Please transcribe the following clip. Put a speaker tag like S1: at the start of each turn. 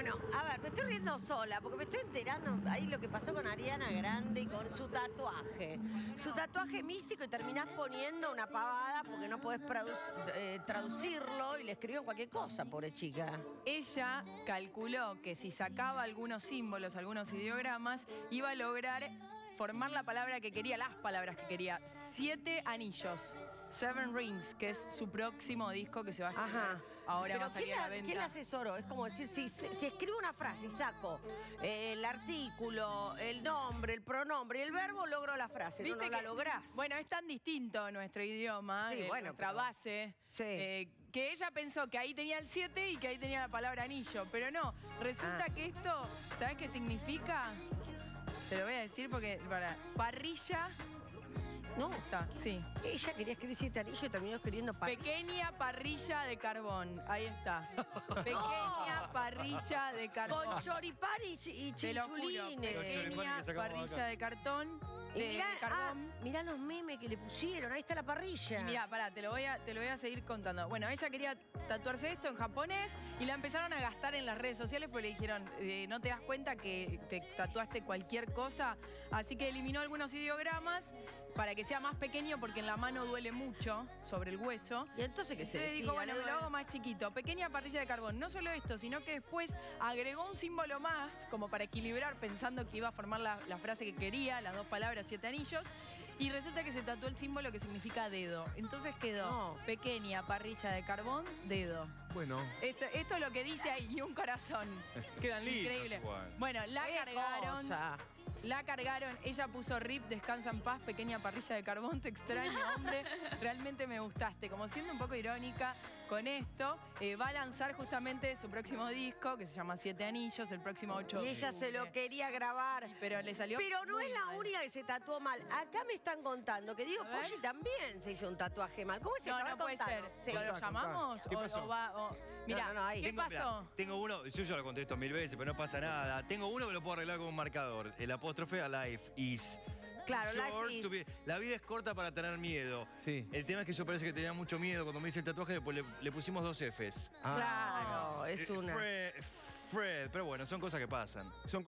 S1: Bueno, a ver, me estoy riendo sola porque me estoy enterando ahí lo que pasó con Ariana Grande y con su tatuaje. Su tatuaje místico y terminás poniendo una pavada porque no podés traducirlo y le escribió cualquier cosa, pobre chica.
S2: Ella calculó que si sacaba algunos símbolos, algunos ideogramas, iba a lograr formar la palabra que quería, las palabras que quería. 7 anillos, 7 Rings, que es su próximo disco que se va a estrenar. Ahora va a salir a la venta.
S1: ¿Quién la asesoró? Es como decir, si escribo una frase y saco el artículo, el nombre, el pronombre y el verbo, logro la frase. ¿No la lográs?
S2: Bueno, es tan distinto nuestro idioma, nuestra base, que ella pensó que ahí tenía el 7 y que ahí tenía la palabra anillo. Pero no, resulta que esto, ¿sabes qué significa? Te lo voy a decir porque, parrilla.
S1: No,
S2: sí.
S1: Ella quería escribir 7 anillos y terminó escribiendo parrilla.
S2: Pequeña parrilla de carbón. Ahí está. Pequeña parrilla de carbón.
S1: Con choripán y chinchulines.
S2: Pequeña parrilla de cartón.
S1: Mirá los memes que le pusieron. Ahí está la parrilla.
S2: Mirá, pará, te lo voy a seguir contando. Bueno, ella quería tatuarse esto en japonés y la empezaron a gastar en las redes sociales porque le dijeron, no te das cuenta que te tatuaste cualquier cosa. Así que eliminó algunos ideogramas para que sea más pequeño porque en la mano duele mucho sobre el hueso.
S1: Y entonces, ¿qué se decía?
S2: Dijo, bueno, lo hago más chiquito. Pequeña parrilla de carbón. No solo esto, sino que después agregó un símbolo más, como para equilibrar, pensando que iba a formar la frase que quería, las 2 palabras, 7 anillos. Y resulta que se tatuó el símbolo que significa dedo. Entonces quedó pequeña parrilla de carbón, dedo.
S3: Bueno.
S2: Esto es lo que dice ahí, y un corazón.
S4: Quedan lindos.
S2: Increíble.
S4: Igual.
S2: Bueno, la cargaron, ella puso RIP, descansa en paz, pequeña parrilla de carbón, te extraño, hombre, realmente me gustaste. Como siendo un poco irónica con esto, va a lanzar justamente su próximo disco, que se llama 7 Anillos, el próximo 8 de octubre.
S1: Y ella se lo quería grabar.
S2: Pero le salió.
S1: Pero no es la única que se tatuó mal. Acá me están contando que Diego Poggi también se hizo un tatuaje mal. ¿Cómo es esto?
S2: No puede ser.
S1: Sí.
S2: ¿Lo llamamos?
S3: ¿Qué pasó?
S2: Mirá, ¿qué pasó?
S4: Mirá, tengo uno, yo ya lo conté esto 1000 veces, pero no pasa nada. Tengo uno que lo puedo arreglar con un marcador. El apóstrofe a life is.
S1: Claro,
S4: La vida es corta para tener miedo.
S3: Sí.
S4: El tema es que yo parece que tenía mucho miedo cuando me hice el tatuaje, después le pusimos 2 Fs.
S1: Claro, es una.
S4: Fred, pero bueno, son cosas que pasan.